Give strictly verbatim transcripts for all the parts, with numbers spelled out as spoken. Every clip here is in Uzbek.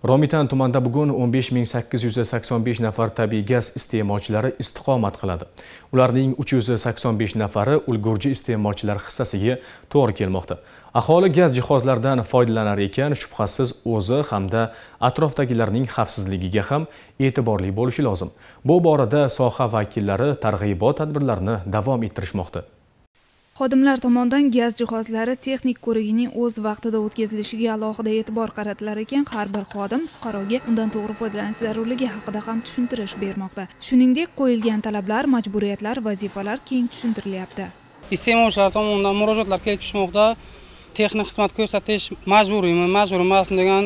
Romitan tumanida bugun o'n besh ming sakkiz yuz sakson besh nafar tabiiy gaz iste'molchilari istiqomat qiladi. Ularning uch yuz sakson besh nafari ulgurji iste'molchilar hissasiga to'g'ri kelmoqda. Aholi gaz jihozlaridan foydalanar ekan, shubhasiz o'zi hamda atrofdagilarning xavfsizligiga ham e'tiborli bo'lishi lozim. Bu borada soha vakillari targ'ibot tadbirlarini davom ettirishmoqda. Xodimlar tomonidan gaz jihozlari texnik ko'rigining o'z vaqtida o'tkazilishiga alohida e'tibor qaratilar ekan, har bir xodim fuqaroga undan to'g'ri foydalanish zarurligi haqida ham tushuntirish bermoqda. Shuningdek, qo'yilgan talablar, majburiyatlar, vazifalar keng tushuntirilyapti. Iste'molchilar tomonidan murojaatlar kelib tushmoqda. Texnik xizmat ko'rsatish majburiymi, majbur emasmi degan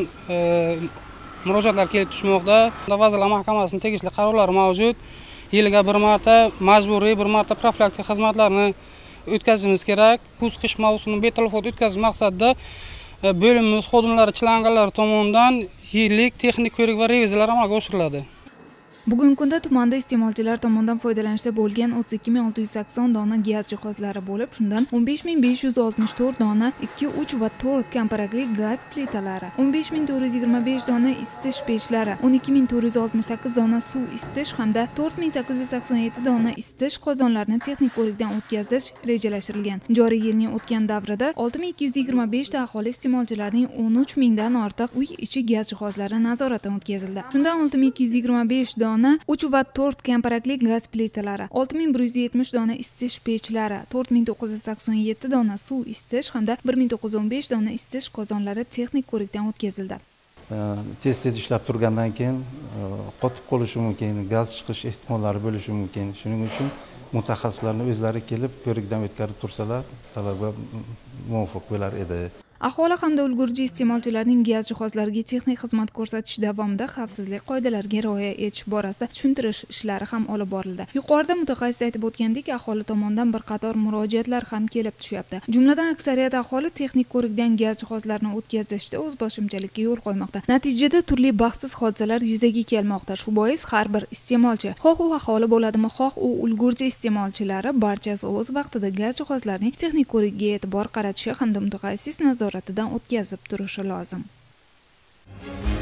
murojaatlar kelib tushmoqda. Vazirlar Mahkamasining tegishli qarorlari mavjud. Yiliga bir marta majburiy, bir marta profilaktik xizmatlarni o'tkazishimiz kerak. Kuz-qish mavsumini betalofot o'tkazish maqsadida bo'limimiz xodimlari chilanganlar tomonidan yillik texnik ko'rik va reviziyalar amalga oshiriladi. Bugungi kunda tumanda iste'molchilar tomonidan foydalanishda bo'lgan o'ttiz ikki ming olti yuz sakson dona gaz jihozlari bo'lib, shundan o'n besh ming besh yuz oltmish to'rt dona ikki, uch va to'rt kompaktli gaz plitalari, o'n besh ming to'rt yuz yigirma besh dona isitish pechlari, o'n ikki ming to'rt yuz oltmish sakkiz dona suv isitish hamda to'rt ming sakkiz yuz sakson yetti dona isitish qozonlarini texnik ko'rikdan o'tkazish rejalashtirilgan. Joriy yilning o'tgan davrida olti ming ikki yuz yigirma besh ta aholi iste'molchilarining o'n uch mingdan ortiq uy ichi gaz jihozlari nazoratdan o'tkazildi. Shundan olti ming ikki yuz yigirma besh dona uch va to'rt kompaktli gaz plitalari, olti ming bir yuz yetmish dona isitish pechlari, to'rt ming to'qqiz yuz sakson yetti dona suv isitish hamda bir ming to'qqiz yuz o'n besh dona isitish qozonlari texnik ko'rikdan o'tkazildi. Tez-tez ishlab turgandan keyin qotib qolishi mumkin, gaz chiqish ehtimollari bo'lishi mumkin. Shuning uchun mutaxassislarning o'zlari kelib ko'rikdan o'tkazib tursalar, talabga muvofiq bo'lar edi. Aholi hamda ulgurji iste'molchilarning gaz jihozlariga texnik xizmat ko'rsatish davomida xavfsizlik qoidalariga rioya etish borasida tushuntirish ishlari ham olib borildi. Yuqorida mutaxassis aytib o'tgandek, aholi tomonidan bir qator murojaatlar ham kelib tushyapti. Jumladan aksariyat aholi texnik ko'rikdan gaz jihozlarini o'tkazishda o'zboshimchalikka yo'l qo'ymoqda. Natijada turli baxtsiz hodisalar yuzaga kelmoqda. Shu bois har bir iste'molchi, xoh u aholi bo'ladimi, xoh u ulgurji iste'molchilari barchasi o'z vaqtida gaz jihozlarining texnik ko'rigiga e'tibor qaratishi hamda mutaxassis nazoratidan o'tkazib turishi lozim.